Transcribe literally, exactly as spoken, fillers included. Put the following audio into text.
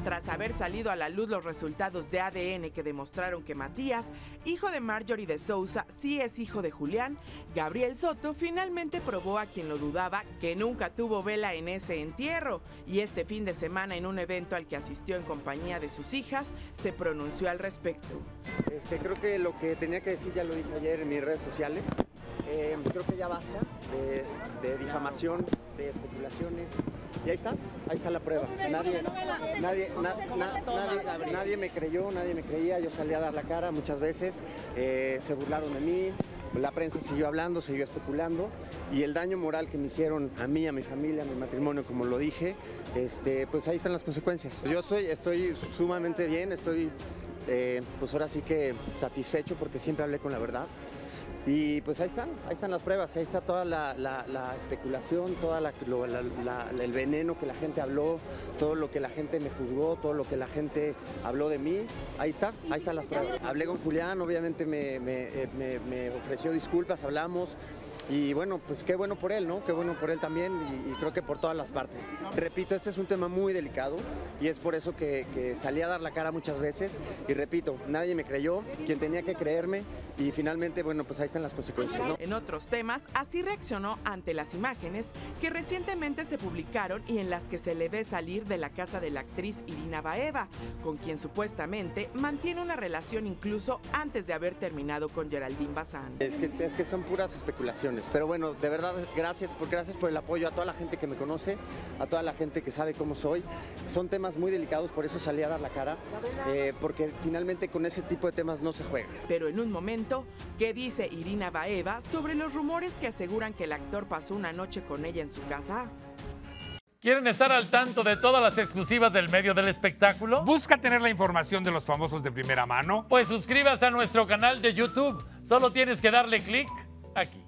Tras haber salido a la luz los resultados de A D N que demostraron que Matías, hijo de Marjorie de Sousa, sí es hijo de Julián, Gabriel Soto finalmente probó a quien lo dudaba que nunca tuvo vela en ese entierro, y este fin de semana en un evento al que asistió en compañía de sus hijas, se pronunció al respecto. Este, creo que lo que tenía que decir ya lo dije ayer en mis redes sociales. Eh, creo que ya basta de, de difamación, de especulaciones. Y ahí está, ahí está la prueba. Nadie, nadie, na, na, nadie, nadie me creyó, nadie me creía. Yo salí a dar la cara muchas veces, eh, se burlaron de mí, la prensa siguió hablando, siguió especulando, y el daño moral que me hicieron a mí, a mi familia, a mi matrimonio, como lo dije, este, pues ahí están las consecuencias. Yo estoy, estoy sumamente bien, estoy eh, pues ahora sí que satisfecho porque siempre hablé con la verdad. Y pues ahí están, ahí están las pruebas, ahí está toda la, la, la especulación, todo la, la, el veneno que la gente habló, todo lo que la gente me juzgó, todo lo que la gente habló de mí, ahí está, ahí están las pruebas. Hablé con Julián, obviamente me, me, me, me ofreció disculpas, hablamos. Y bueno, pues qué bueno por él, ¿no? Qué bueno por él también y, y creo que por todas las partes. Repito, este es un tema muy delicado y es por eso que, que salí a dar la cara muchas veces y repito, nadie me creyó, quien tenía que creerme y finalmente, bueno, pues ahí están las consecuencias, ¿no? En otros temas, así reaccionó ante las imágenes que recientemente se publicaron y en las que se le ve salir de la casa de la actriz Irina Baeva, con quien supuestamente mantiene una relación incluso antes de haber terminado con Geraldine Bazán. Es que, es que son puras especulaciones. Pero bueno, de verdad, gracias por, gracias por el apoyo a toda la gente que me conoce, a toda la gente que sabe cómo soy. Son temas muy delicados, por eso salí a dar la cara, eh, porque finalmente con ese tipo de temas no se juega. Pero en un momento, ¿qué dice Irina Baeva sobre los rumores que aseguran que el actor pasó una noche con ella en su casa? ¿Quieren estar al tanto de todas las exclusivas del medio del espectáculo? ¿Busca tener la información de los famosos de primera mano? Pues suscríbase a nuestro canal de YouTube. Solo tienes que darle clic aquí.